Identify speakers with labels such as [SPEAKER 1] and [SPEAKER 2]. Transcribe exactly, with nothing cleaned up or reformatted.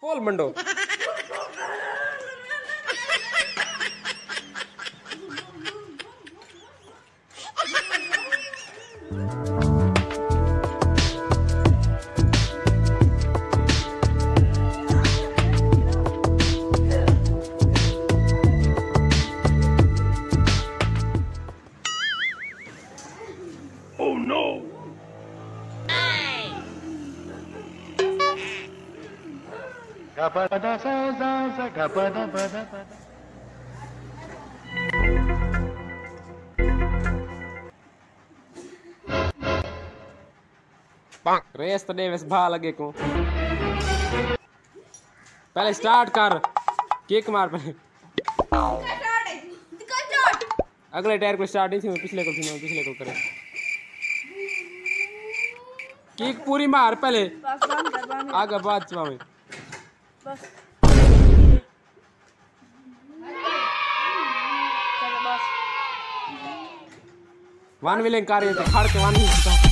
[SPEAKER 1] बोल मंडो।
[SPEAKER 2] Oh no! Gapada sa sa sa gapada pada pada.
[SPEAKER 1] रेस तो डेविस भा लगे को पहले स्टार्ट कर किक मार पहले अगले टायर को स्टार्ट नहीं थी पिछले को थी पिछले को करे किक पूरी मार पहले आगे बाद चला में
[SPEAKER 3] बस
[SPEAKER 1] वन व्हीलिंग कार ये खड़ के वन व्हीलिंग